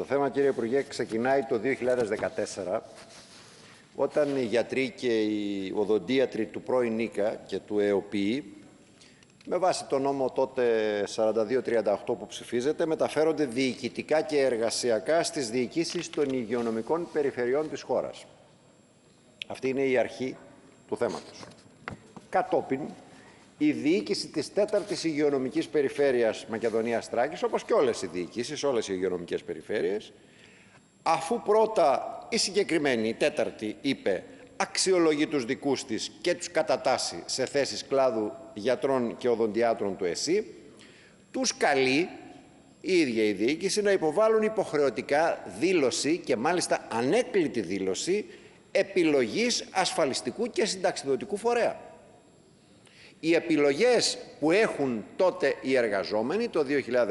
Το θέμα, κύριε Υπουργέ, ξεκινάει το 2014, όταν οι γιατροί και οι οδοντίατροι του πρώην ΙΚΑ και του ΕΟΠΗ, με βάση το νόμο τότε 4238 που ψηφίζεται, μεταφέρονται διοικητικά και εργασιακά στις διοικήσεις των υγειονομικών περιφερειών της χώρας. Αυτή είναι η αρχή του θέματος. Κατόπιν, η διοίκηση της 4ης Υγειονομικής Περιφέρειας Μακεδονίας Θράκης, όπως και όλες οι διοικήσεις, όλες οι υγειονομικές περιφέρειες, αφού πρώτα η συγκεκριμένη, η 4η, είπε αξιολογεί τους δικούς της και τους κατατάσσει σε θέσεις κλάδου γιατρών και οδοντιάτρων του ΕΣΥ, τους καλεί η ίδια η διοίκηση να υποβάλουν υποχρεωτικά δήλωση και μάλιστα ανέκλητη δήλωση επιλογής ασφαλιστικού και συνταξιδοτικού φορέα. Οι επιλογές που έχουν τότε οι εργαζόμενοι το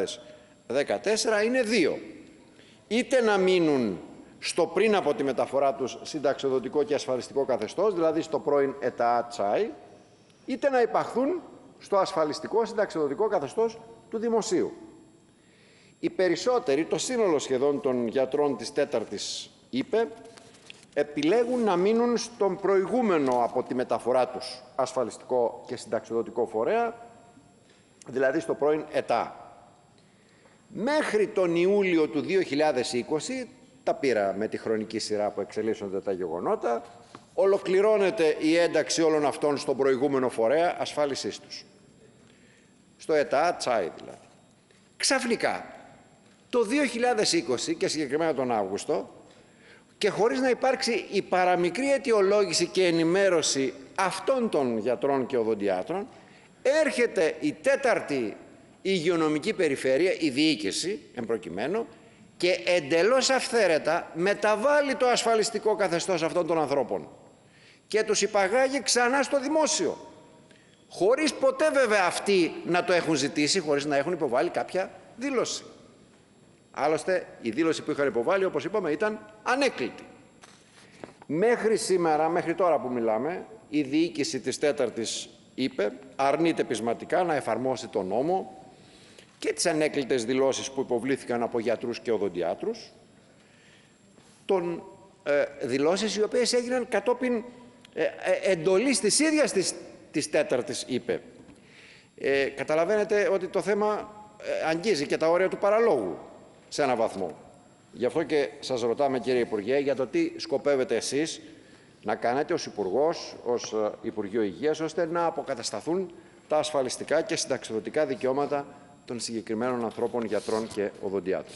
2014 είναι δύο. Είτε να μείνουν στο πριν από τη μεταφορά τους συνταξιδοτικό και ασφαλιστικό καθεστώς, δηλαδή στο πρώην ΕΤΑΑ-ΤΣΑΙ, είτε να υπαχθούν στο ασφαλιστικό συνταξιδοτικό καθεστώς του δημοσίου. Οι περισσότεροι, το σύνολο σχεδόν των γιατρών της 4ης ΥΠΕ, επιλέγουν να μείνουν στον προηγούμενο από τη μεταφορά τους ασφαλιστικό και συνταξιδοτικό φορέα, δηλαδή στο πρώην ΕΤΑ. Μέχρι τον Ιούλιο του 2020, τα πήρα με τη χρονική σειρά που εξελίσσονται τα γεγονότα, ολοκληρώνεται η ένταξη όλων αυτών στον προηγούμενο φορέα ασφάλισής τους. Στο ΕΤΑ-ΤΣΑΙ δηλαδή. Ξαφνικά, το 2020 και συγκεκριμένα τον Αύγουστο, και χωρίς να υπάρξει η παραμικρή αιτιολόγηση και ενημέρωση αυτών των γιατρών και οδοντιάτρων, έρχεται η 4η Υγειονομική Περιφέρεια, η διοίκηση, εν προκειμένου, και εντελώς αυθαίρετα μεταβάλλει το ασφαλιστικό καθεστώς αυτών των ανθρώπων και τους υπαγάγει ξανά στο δημόσιο, χωρίς ποτέ βέβαια αυτοί να το έχουν ζητήσει, χωρίς να έχουν υποβάλει κάποια δήλωση. Άλλωστε, η δήλωση που είχαν υποβάλει, όπως είπαμε, ήταν ανέκλητη. Μέχρι σήμερα, μέχρι τώρα που μιλάμε, η διοίκηση της 4ης ΥΠΕ αρνείται πεισματικά να εφαρμόσει τον νόμο και τις ανέκλητες δηλώσεις που υποβλήθηκαν από γιατρούς και οδοντιάτρους, δηλώσεις οι οποίες έγιναν κατόπιν εντολής της ίδιας της 4ης ΥΠΕ. Καταλαβαίνετε ότι το θέμα αγγίζει και τα όρια του παραλόγου σε έναν βαθμό. Γι' αυτό και σας ρωτάμε, κύριε Υπουργέ, για το τι σκοπεύετε εσείς να κάνετε ως Υπουργός, ως Υπουργείο Υγείας, ώστε να αποκατασταθούν τα ασφαλιστικά και συνταξιδοτικά δικαιώματα των συγκεκριμένων ανθρώπων, γιατρών και οδοντιάτρων.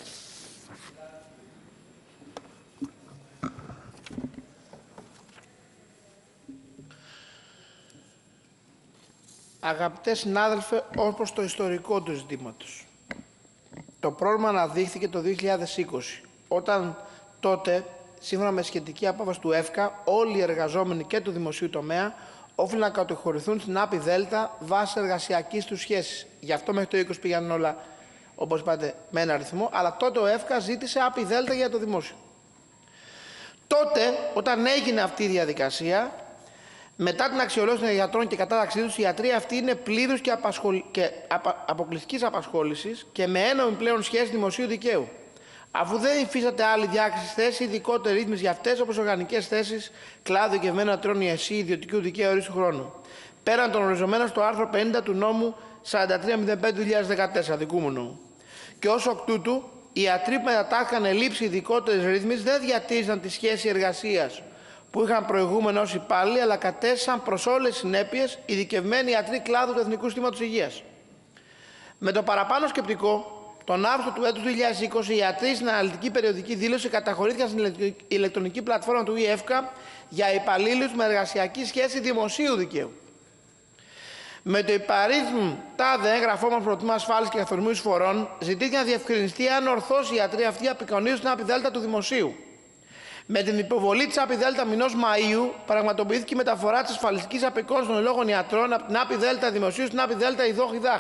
Αγαπητέ συνάδελφε, ως προς το ιστορικό του ζητήματος. Το πρόβλημα αναδείχθηκε το 2020, όταν τότε, σύμφωνα με σχετική απόφαση του ΕΦΚΑ, όλοι οι εργαζόμενοι και του δημοσίου τομέα όφυλαν να κατοχωρηθούν στην ΑΠΗ ΔΕΛΤΑ βάσει εργασιακής τους σχέσης. Γι' αυτό μέχρι το 20 πήγαν όλα, όπως είπατε, με ένα αριθμό, αλλά τότε ο ΕΦΚΑ ζήτησε ΑΠΗ ΔΕΛΤΑ για το δημόσιο. Τότε, όταν έγινε αυτή η διαδικασία, μετά την αξιολόγηση των γιατρών και κατάταξή τους, οι ιατροί αυτοί είναι πλήρους και αποκλειστικής απασχόλησης και με ένομη πλέον σχέση δημοσίου δικαίου, αφού δεν υφίσταται άλλη διάκριση θέση, ειδικότερη ρύθμιση για αυτές, όπως οργανικές θέσεις κλάδου οικευμένων ιατρών ή ΕΣΥ ιδιωτικού δικαίου ορίστου χρόνου, πέραν των οριζομένων στο άρθρο 50 του νόμου 4305/2014, δικού μου νόμου. Και ως εκ τούτου, οι ιατροί που μετατάχθηκαν ελήψη ειδικότερης ρύθμισης δεν διατήρησαν τη σχέση εργασίας που είχαν προηγούμενο ως υπάλληλοι, αλλά κατέστησαν προς όλες τις συνέπειες ειδικευμένοι ιατροί κλάδου του Εθνικού Συστήματος Υγείας. Με το παραπάνω σκεπτικό, τον Αύγουστο του έτους 2020, οι ιατροί στην αναλυτική περιοδική δήλωση καταχωρήθηκαν στην ηλεκτρονική πλατφόρμα του ΙΕΦΚΑ για υπαλλήλους με εργασιακή σχέση δημοσίου δικαίου. Με το υπαρίθμον τάδε έγγραφό μας προτιμά ασφάλισης και καθορισμού εισφορών, ζητήθηκε να διευκρινιστεί αν ορθώς οι ιατροί αυτοί απεικονίζουν στην ΑΠΗ ΔΕΛΤΑ του δημοσίου. Με την υποβολή της ΑΠΗ ΔΕΛΤΑ μηνός Μαΐου, πραγματοποιήθηκε η μεταφορά της ασφαλιστικής απεικόνισης των ελόγων ιατρών από την ΑΠΗ ΔΕΛΤΑ δημοσίου στην ΑΠΗ ΔΕΛΤΑ ΙΔΟΧ-ΙΔΑΧ.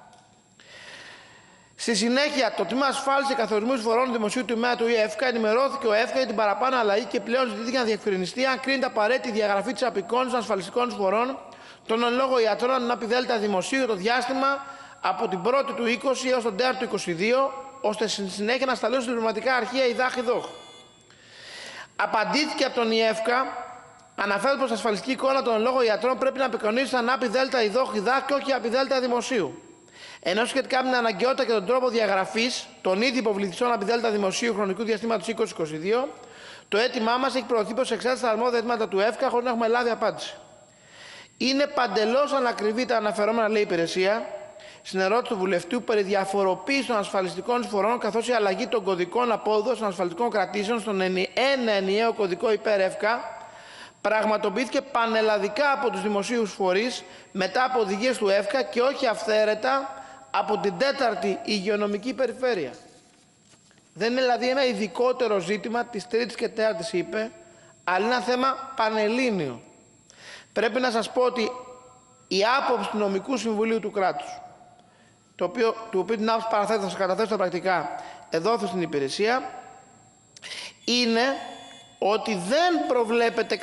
Στη συνέχεια, το τμήμα ασφάλισης και καθορισμού εισφορών του δημοσίου τομέα του ΙΕΦΚΑ ενημερώθηκε ο ΕΦΚΑ για την παραπάνω αλλαγή και πλέον ζητήθηκε να διευκρινιστεί αν κρίνεται απαραίτητη η διαγραφή της απεικόνισης των ασφαλιστικών εισφορών των εν λόγω ιατρών από την ΑΠΗ ΔΕΛΤΑ δημοσίου για το διάστημα από την 1η του 20 έως τον 4ο του 22, ώστε στη συνέχεια να σταλούν συμπληρωματικά αρχεία ΙΔΑΧ-ΙΔΟΧ. Απαντήθηκε από τον ΙΕΦΚΑ, αναφέρεται πως η ασφαλιστική εικόνα των λόγων ιατρών πρέπει να απεικονίζει σαν ΑΠΙ ΔΕΛΤΑ ΙΔΟΧ-ΙΔΑΧ και όχι ΑΠΙ ΔΕΛΤΑ Δημοσίου. Ενώ σχετικά με την αναγκαιότητα και τον τρόπο διαγραφής των ήδη υποβληθών ΑΠΙ ΔΕΛΤΑ Δημοσίου χρονικού διαστήματος 2022, το αίτημά μας έχει προωθεί προς εξέταση στα αρμόδια αιτήματα του ΕΦΚΑ χωρίς να έχουμε λάβει απάντηση. Είναι παντελώς ανακριβή τα αναφερόμενα, λέει η υπηρεσία, στην ερώτηση του βουλευτού περί διαφοροποίησης των ασφαλιστικών εισφορών, καθώς η αλλαγή των κωδικών απόδοσης των ασφαλιστικών κρατήσεων στον ένα ενιαίο κωδικό υπέρ ΕΦΚΑ πραγματοποιήθηκε πανελλαδικά από τους δημοσίους φορείς μετά από οδηγίες του ΕΦΚΑ και όχι αυθαίρετα από την 4η υγειονομική περιφέρεια. Δεν είναι δηλαδή ένα ειδικότερο ζήτημα της 3ης και 4ης ΥΠΕ, αλλά είναι ένα θέμα πανελλήνιο. Πρέπει να σας πω ότι η άποψη του Νομικού Συμβουλίου του κράτους, του οποίου την άποψη παραθέτω θα σας καταθέσω τα πρακτικά, εδόθη στην υπηρεσία, είναι ότι δεν προβλέπεται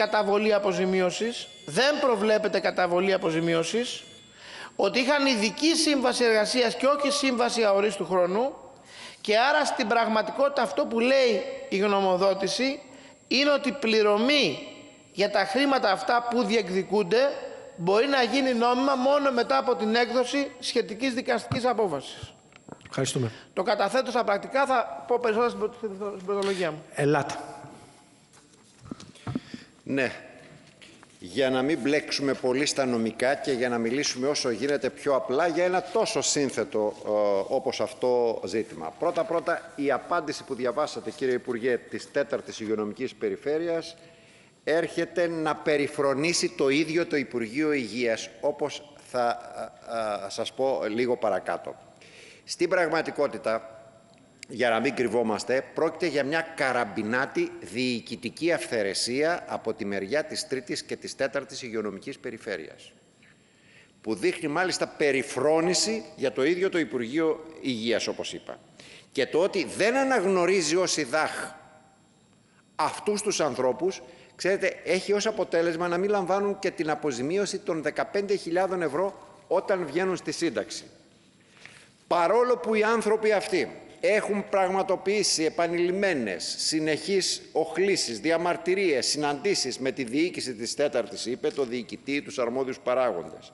καταβολή αποζημίωσης, ότι είχαν ειδική σύμβαση εργασίας και όχι σύμβαση αορίστου χρόνου, και άρα στην πραγματικότητα αυτό που λέει η γνωμοδότηση είναι ότι η πληρωμή για τα χρήματα αυτά που διεκδικούνται μπορεί να γίνει νόμιμα μόνο μετά από την έκδοση σχετικής δικαστικής απόφασης. Ευχαριστούμε. Το καταθέτω στα πρακτικά, θα πω περισσότερα στην πρωτολογία μου. Ελάτε. Ναι. Για να μην μπλέξουμε πολύ στα νομικά και για να μιλήσουμε όσο γίνεται πιο απλά για ένα τόσο σύνθετο όπως αυτό ζήτημα. Πρώτα, η απάντηση που διαβάσατε, κύριε Υπουργέ, της 4ης Υγειονομικής Περιφέρειας έρχεται να περιφρονήσει το ίδιο το Υπουργείο Υγείας, όπως θα σας πω λίγο παρακάτω. Στην πραγματικότητα, για να μην κρυβόμαστε, πρόκειται για μια καραμπινάτη διοικητική αυθαιρεσία από τη μεριά της 3ης και της 4ης Υγειονομικής Περιφέρειας, που δείχνει μάλιστα περιφρόνηση για το ίδιο το Υπουργείο Υγείας, όπως είπα. Και το ότι δεν αναγνωρίζει ως ΙΔΑΧ αυτούς τους ανθρώπους, ξέρετε, έχει ως αποτέλεσμα να μην λαμβάνουν και την αποζημίωση των 15.000 ευρώ όταν βγαίνουν στη σύνταξη. Παρόλο που οι άνθρωποι αυτοί έχουν πραγματοποιήσει επανειλημμένες, συνεχείς οχλήσεις, διαμαρτυρίες, συναντήσεις με τη διοίκηση της 4ης ΥΠΕ, το διοικητή, τους αρμόδιους παράγοντες.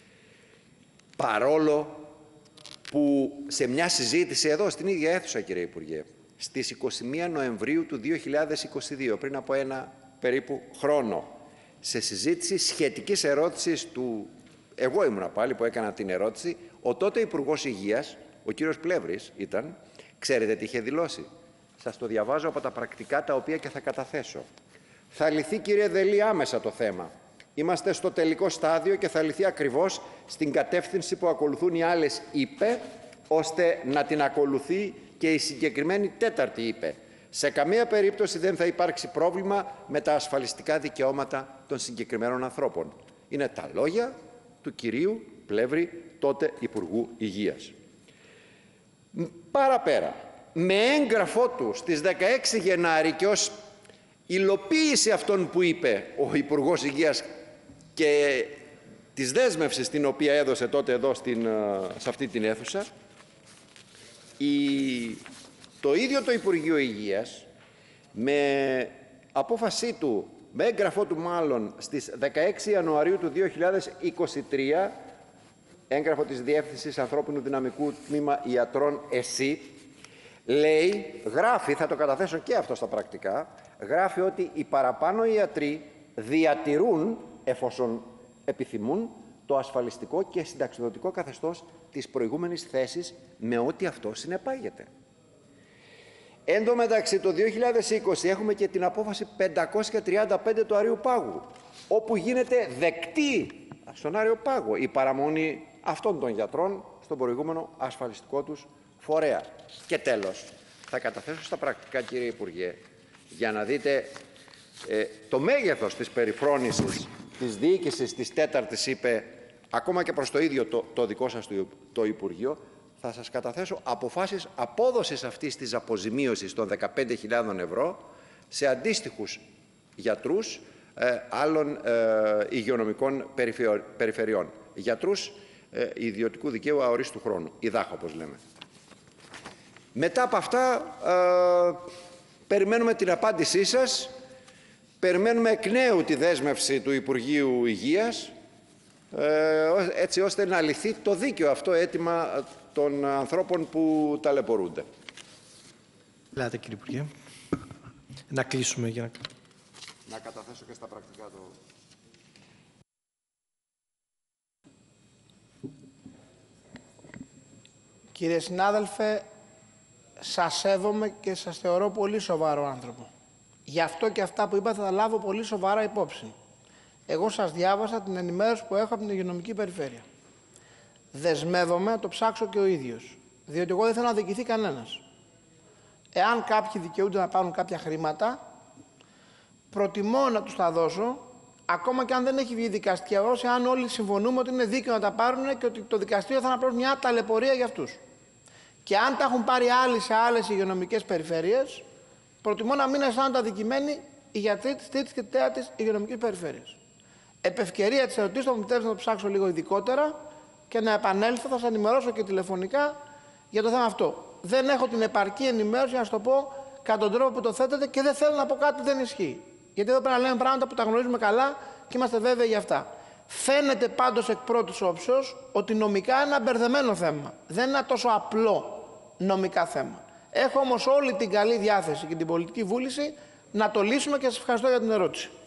Παρόλο που σε μια συζήτηση εδώ στην ίδια αίθουσα, κύριε Υπουργέ, στις 21 Νοεμβρίου του 2022, πριν από ένα περίπου χρόνο, σε συζήτηση σχετικής ερώτησης του, εγώ ήμουνα πάλι που έκανα την ερώτηση, ο τότε Υπουργός Υγείας, ο κύριος Πλεύρης ήταν, ξέρετε τι είχε δηλώσει? Σας το διαβάζω από τα πρακτικά τα οποία και θα καταθέσω. Θα λυθεί, κύριε Δελή, άμεσα το θέμα. Είμαστε στο τελικό στάδιο και θα λυθεί ακριβώς στην κατεύθυνση που ακολουθούν οι άλλες ΥΠΕ, ώστε να την ακολουθεί και η συγκεκριμένη 4η ΥΠΕ. Σε καμία περίπτωση δεν θα υπάρξει πρόβλημα με τα ασφαλιστικά δικαιώματα των συγκεκριμένων ανθρώπων. Είναι τα λόγια του κυρίου Πλεύρη, τότε Υπουργού Υγείας. Παραπέρα, με έγγραφό του στις 16 Γενάρη και ως υλοποίηση αυτών που είπε ο Υπουργός Υγείας και της δέσμευσης την οποία έδωσε τότε εδώ σε αυτή την αίθουσα, το ίδιο το Υπουργείο Υγείας με απόφασή του, με έγγραφό του μάλλον, στις 16 Ιανουαρίου του 2023, έγγραφο της Διεύθυνσης Ανθρώπινου Δυναμικού Τμήμα Ιατρών ΕΣΥ, λέει, γράφει, θα το καταθέσω και αυτό στα πρακτικά, γράφει ότι οι παραπάνω ιατροί διατηρούν, εφόσον επιθυμούν, το ασφαλιστικό και συνταξιδοτικό καθεστώς της προηγούμενης θέσης με ό,τι αυτό συνεπάγεται. Εν τω μεταξύ, το 2020 έχουμε και την απόφαση 535 του Αρείου Πάγου, όπου γίνεται δεκτή στον Άριο Πάγο η παραμονή αυτών των γιατρών στον προηγούμενο ασφαλιστικό τους φορέα. Και τέλος, θα καταθέσω στα πρακτικά, κύριε Υπουργέ, για να δείτε το μέγεθος της περιφρόνησης της διοίκησης της 4ης ΥΠΕ, ακόμα και προς το ίδιο το δικό σας το Υπουργείο, θα σας καταθέσω αποφάσεις απόδοσης αυτής της αποζημίωσης των 15.000 ευρώ σε αντίστοιχους γιατρούς άλλων υγειονομικών περιφερειών. Γιατρούς ιδιωτικού δικαίου αορίστου χρόνου, ΙΔΑΧ όπως λέμε. Μετά από αυτά περιμένουμε την απάντησή σας, περιμένουμε εκ νέου τη δέσμευση του Υπουργείου Υγείας, έτσι ώστε να λυθεί το δίκαιο αυτό αίτημα των ανθρώπων που ταλαιπωρούνται. Ελάτε, κύριε Υπουργέ. Να κλείσουμε για να καταθέσω και στα πρακτικά το... Κύριε συνάδελφε, σας σέβομαι και σας θεωρώ πολύ σοβαρό άνθρωπο. Γι' αυτό και αυτά που είπατε θα λάβω πολύ σοβαρά υπόψη. Εγώ σας διάβασα την ενημέρωση που έχω από την υγειονομική περιφέρεια. Δεσμεύομαι να το ψάξω και ο ίδιος, διότι εγώ δεν θέλω να δικηθεί κανένας. Εάν κάποιοι δικαιούνται να πάρουν κάποια χρήματα, προτιμώ να τους τα δώσω, ακόμα και αν δεν έχει βγει δικαστική αγώση, αν όλοι συμφωνούμε ότι είναι δίκαιο να τα πάρουν και ότι το δικαστήριο θα είναι απλώς μια ταλαιπωρία για αυτούς. Και αν τα έχουν πάρει άλλοι σε άλλες υγειονομικές περιφέρειες, προτιμώ να μην αισθάνονται αδικημένοι οι γιατροί της τρίτης και τέταρτης υγειονομικής περιφέρειας. Επ' ευκαιρία της ερωτήσεως θα μου επιτρέψετε να το ψάξω λίγο ειδικότερα και να επανέλθω, θα σας ενημερώσω και τηλεφωνικά για το θέμα αυτό. Δεν έχω την επαρκή ενημέρωση για να σας το πω κατά τον τρόπο που το θέτετε και δεν θέλω να πω κάτι που δεν ισχύει. Γιατί εδώ πρέπει να λέμε πράγματα που τα γνωρίζουμε καλά και είμαστε βέβαιοι για αυτά. Φαίνεται πάντως εκ πρώτης όψεως ότι νομικά είναι ένα μπερδεμένο θέμα. Δεν είναι ένα τόσο απλό νομικά θέμα. Έχω όμως όλη την καλή διάθεση και την πολιτική βούληση να το λύσουμε και σας ευχαριστώ για την ερώτηση.